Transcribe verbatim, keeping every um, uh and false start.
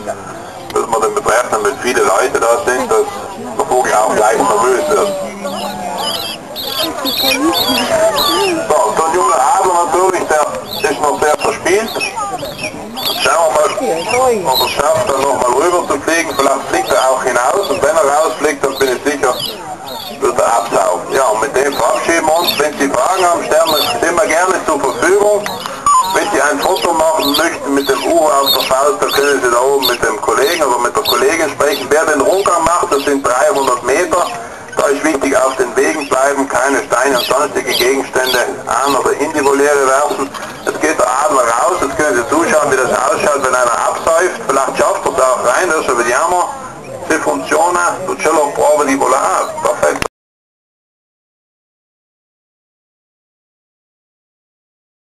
dass man den Betreffenden, wenn viele Leute da sind, dass der Vogel auch gleich nervös wird. So, so ein junger Adler natürlich, der ist noch sehr verspielt. Schauen wir mal, ob er es schafft, dann nochmal rüber zu fliegen. Vielleicht fliegt er auch hinaus und wenn er rausfliegt, dann bin ich sicher, wird er abtauchen. Ja, und mit dem verabschieden wir uns. Wenn Sie Fragen haben, stehen wir gerne zur Verfügung. Wenn Sie ein Foto machen möchten mit dem Uhu auf der Faust, dann können Sie da oben mit dem Kollegen oder mit der Kollegin sprechen. Wer den Rundgang macht, das sind dreihundert Meter. Da ist wichtig, auf den Wegen bleiben, keine Steine und sonstige Gegenstände an oder in die Voliere werfen. Jetzt geht der Adler raus, jetzt können Sie zuschauen, wie das ausschaut, wenn einer absäuft. Vielleicht schafft er es auch rein, adesso vediamo se funziona, l'uccello